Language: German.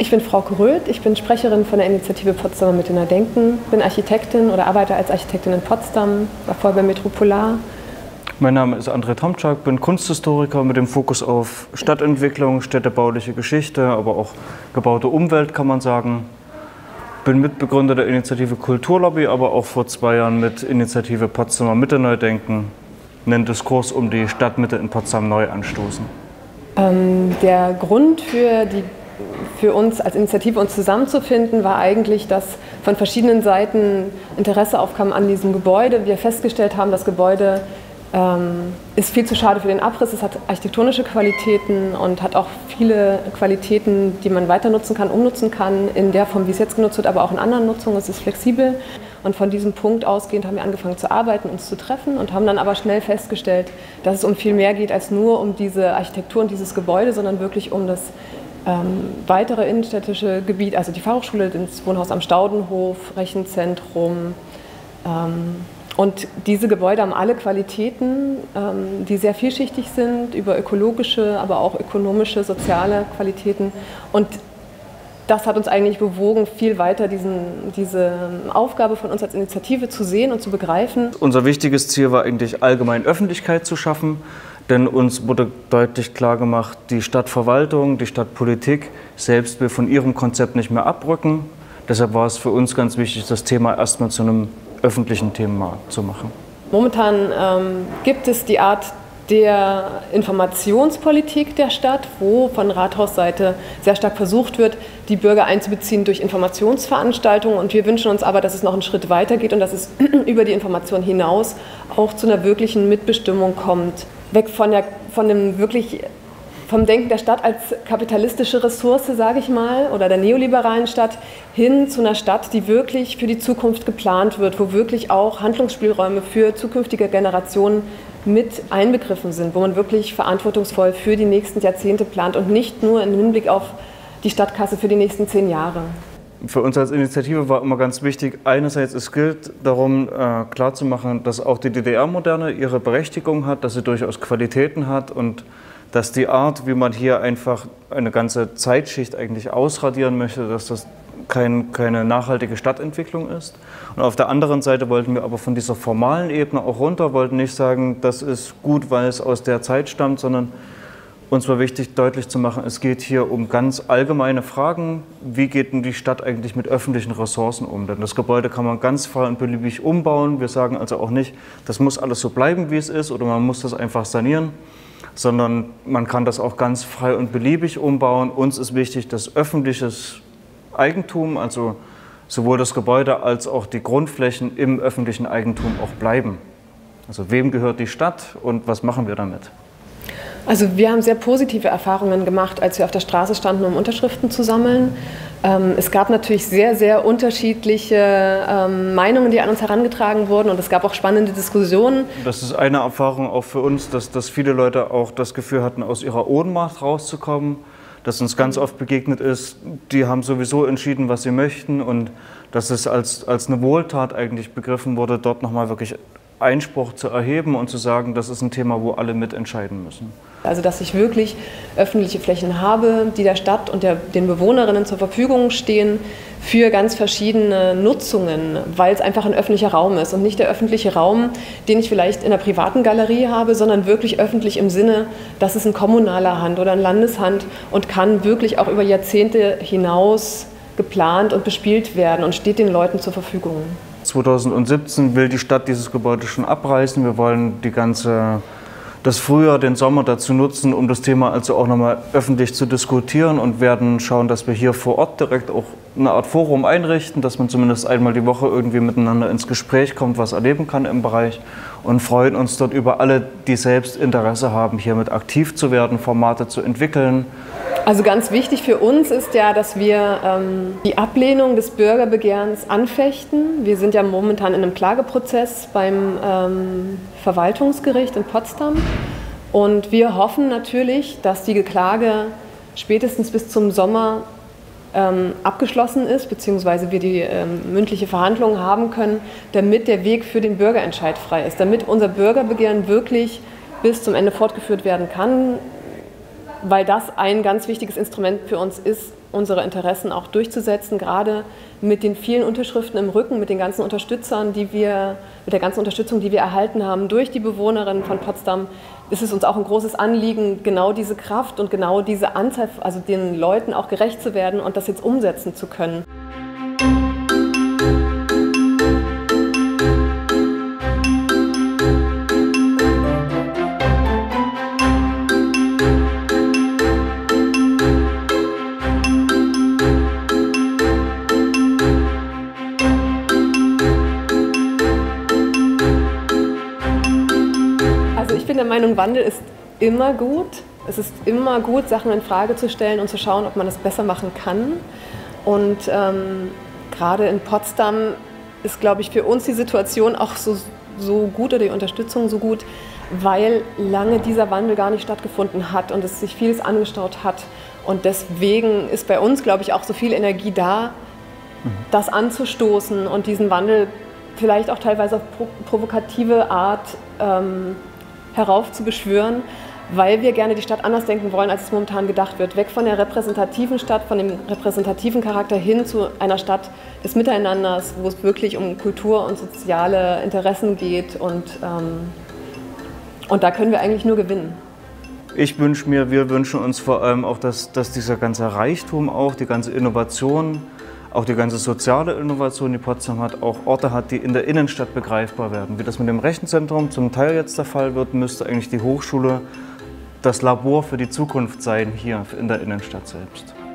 Ich bin Frau Röth, ich bin Sprecherin von der Initiative Potsdamer Mitte Neu Denken, bin Architektin oder arbeite als Architektin in Potsdam, war vorher bei Metropolar. Mein Name ist André Tomczak, bin Kunsthistoriker mit dem Fokus auf Stadtentwicklung, städtebauliche Geschichte, aber auch gebaute Umwelt, kann man sagen. Bin Mitbegründer der Initiative Kulturlobby, aber auch vor 2 Jahren mit Initiative Potsdamer Mitte Neu Denken einen Diskurs um die Stadtmitte in Potsdam neu anstoßen. Der Grund für uns als Initiative uns zusammenzufinden, war eigentlich, dass von verschiedenen Seiten Interesse aufkam an diesem Gebäude. Wir festgestellt haben, das Gebäude ist viel zu schade für den Abriss. Es hat architektonische Qualitäten und hat auch viele Qualitäten, die man weiter nutzen kann, umnutzen kann, in der Form, wie es jetzt genutzt wird, aber auch in anderen Nutzungen. Es ist flexibel. Und von diesem Punkt ausgehend haben wir angefangen zu arbeiten, uns zu treffen und haben dann aber schnell festgestellt, dass es um viel mehr geht als nur um diese Architektur und dieses Gebäude, sondern wirklich um das weitere innenstädtische Gebiet, also die Fachhochschule, das Wohnhaus am Staudenhof, Rechenzentrum. Und diese Gebäude haben alle Qualitäten, die sehr vielschichtig sind, über ökologische, aber auch ökonomische, soziale Qualitäten. Und das hat uns eigentlich bewogen, viel weiter diese Aufgabe von uns als Initiative zu sehen und zu begreifen. Unser wichtiges Ziel war eigentlich, allgemein Öffentlichkeit zu schaffen, denn uns wurde deutlich klar gemacht, die Stadtverwaltung, die Stadtpolitik selbst will von ihrem Konzept nicht mehr abrücken. Deshalb war es für uns ganz wichtig, das Thema erstmal zu einem öffentlichen Thema zu machen. Momentan gibt es die Art der Informationspolitik der Stadt, wo von Rathausseite sehr stark versucht wird, die Bürger einzubeziehen durch Informationsveranstaltungen. Und wir wünschen uns aber, dass es noch einen Schritt weiter geht und dass es über die Information hinaus auch zu einer wirklichen Mitbestimmung kommt. Weg vom Denken der Stadt als kapitalistische Ressource, sage ich mal, oder der neoliberalen Stadt, hin zu einer Stadt, die wirklich für die Zukunft geplant wird, wo wirklich auch Handlungsspielräume für zukünftige Generationen mit einbegriffen sind, wo man wirklich verantwortungsvoll für die nächsten Jahrzehnte plant und nicht nur im Hinblick auf die Stadtkasse für die nächsten 10 Jahre. Für uns als Initiative war immer ganz wichtig, einerseits es gilt darum klarzumachen, dass auch die DDR-Moderne ihre Berechtigung hat, dass sie durchaus Qualitäten hat und dass die Art, wie man hier einfach eine ganze Zeitschicht eigentlich ausradieren möchte, dass das keine nachhaltige Stadtentwicklung ist. Und auf der anderen Seite wollten wir aber von dieser formalen Ebene auch runter, wollten nicht sagen, das ist gut, weil es aus der Zeit stammt, sondern uns war wichtig, deutlich zu machen, es geht hier um ganz allgemeine Fragen. Wie geht denn die Stadt eigentlich mit öffentlichen Ressourcen um? Denn das Gebäude kann man ganz frei und beliebig umbauen. Wir sagen also auch nicht, das muss alles so bleiben, wie es ist, oder man muss das einfach sanieren, sondern man kann das auch ganz frei und beliebig umbauen. Uns ist wichtig, dass öffentliches Eigentum, also sowohl das Gebäude als auch die Grundflächen im öffentlichen Eigentum auch bleiben. Also wem gehört die Stadt und was machen wir damit? Also wir haben sehr positive Erfahrungen gemacht, als wir auf der Straße standen, um Unterschriften zu sammeln. Es gab natürlich sehr, sehr unterschiedliche Meinungen, die an uns herangetragen wurden, und es gab auch spannende Diskussionen. Das ist eine Erfahrung auch für uns, dass viele Leute auch das Gefühl hatten, aus ihrer Ohnmacht rauszukommen, dass uns ganz oft begegnet ist, die haben sowieso entschieden, was sie möchten, und dass es als eine Wohltat eigentlich begriffen wurde, dort nochmal wirklich Einspruch zu erheben und zu sagen, das ist ein Thema, wo alle mitentscheiden müssen. Also dass ich wirklich öffentliche Flächen habe, die der Stadt und den Bewohnerinnen zur Verfügung stehen für ganz verschiedene Nutzungen, weil es einfach ein öffentlicher Raum ist und nicht der öffentliche Raum, den ich vielleicht in einer privaten Galerie habe, sondern wirklich öffentlich im Sinne, das ist in kommunaler Hand oder in Landeshand und kann wirklich auch über Jahrzehnte hinaus geplant und bespielt werden und steht den Leuten zur Verfügung. 2017 will die Stadt dieses Gebäude schon abreißen. Wir wollen das Frühjahr, den Sommer dazu nutzen, um das Thema also auch nochmal öffentlich zu diskutieren, und werden schauen, dass wir hier vor Ort direkt auch eine Art Forum einrichten, dass man zumindest einmal die Woche irgendwie miteinander ins Gespräch kommt, was erleben kann im Bereich, und freuen uns dort über alle, die selbst Interesse haben, hiermit aktiv zu werden, Formate zu entwickeln. Also ganz wichtig für uns ist ja, dass wir die Ablehnung des Bürgerbegehrens anfechten. Wir sind ja momentan in einem Klageprozess beim Verwaltungsgericht in Potsdam, und wir hoffen natürlich, dass die Klage spätestens bis zum Sommer abgeschlossen ist, beziehungsweise wir die mündliche Verhandlung haben können, damit der Weg für den Bürgerentscheid frei ist, damit unser Bürgerbegehren wirklich bis zum Ende fortgeführt werden kann, weil das ein ganz wichtiges Instrument für uns ist, unsere Interessen auch durchzusetzen, gerade mit den vielen Unterschriften im Rücken, mit den ganzen Unterstützern, mit der ganzen Unterstützung, die wir erhalten haben durch die Bewohnerinnen von Potsdam, ist es uns auch ein großes Anliegen, genau diese Kraft und genau diese Anzahl, also den Leuten auch gerecht zu werden und das jetzt umsetzen zu können. Also ich bin der Meinung, Wandel ist immer gut. Es ist immer gut, Sachen in Frage zu stellen und zu schauen, ob man das besser machen kann. Und gerade in Potsdam ist, glaube ich, für uns die Situation auch so gut oder die Unterstützung so gut, weil lange dieser Wandel gar nicht stattgefunden hat und es sich vieles angestaut hat. Und deswegen ist bei uns, glaube ich, auch so viel Energie da, das anzustoßen und diesen Wandel vielleicht auch teilweise auf provokative Art heraufzubeschwören, weil wir gerne die Stadt anders denken wollen, als es momentan gedacht wird. Weg von der repräsentativen Stadt, von dem repräsentativen Charakter hin zu einer Stadt des Miteinanders, wo es wirklich um Kultur und soziale Interessen geht und da können wir eigentlich nur gewinnen. Wir wünschen uns vor allem auch, dass dieser ganze Reichtum auch, die ganze Innovation, auch die ganze soziale Innovation, die Potsdam hat, auch Orte hat, die in der Innenstadt begreifbar werden. Wie das mit dem Rechenzentrum zum Teil jetzt der Fall wird, müsste eigentlich die Hochschule das Labor für die Zukunft sein, hier in der Innenstadt selbst.